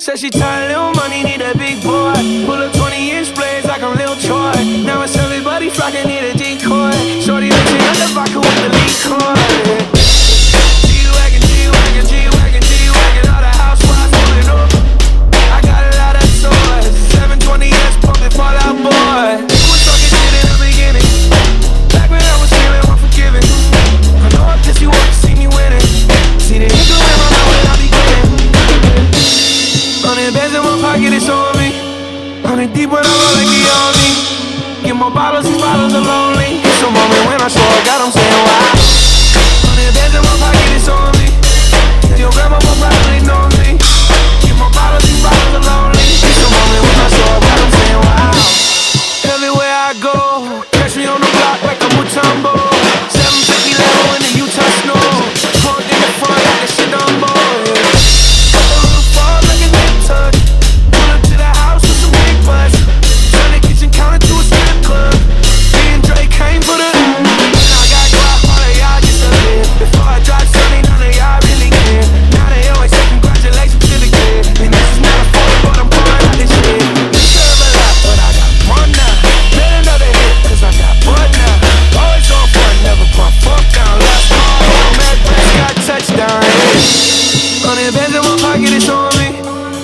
Said she tired, little money, need a big boy. Pull up 20-inch blades like I'm Lil Troy. Now it's everybody flocking, need a decoy. Shorty mixing up the vodka with the liquor. G-Wagon, G-Wagon, G-Wagon, G-Wagon. All the housewives pulling up. I got a lot of toys. 720S pumping Fallout Boy. Who was talking shit in the beginning? Back when I was feeling unforgiving. I know I pissed you off to see me winning. See the nigga in my mouth when I be kidding. 100 bands in my pocket, it's on me. 100 deep when I roll like he on me. Get more bottles, these bottles are lonely. It's a moment when I show up, God, I'm saying why. 100 bands in my pocket, it's on me. And your grandma will probably know me. Get more bottles, these bottles are lonely. It's a moment when I show up, God, I'm saying wow. Everywhere I go, catch me on the block like a Mutombo. 750 level in the Utah snow. Pulled in the front like a shit on boy.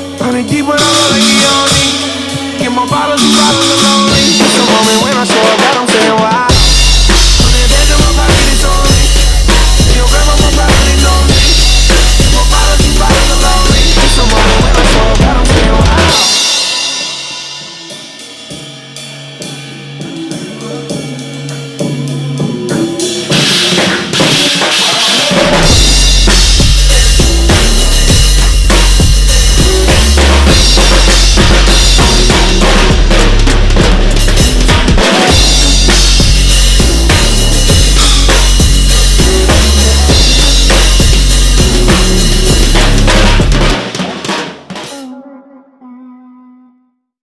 Deep when I roll like he on me. Get my bottles and bottles are lonely. It's a moment when I show up.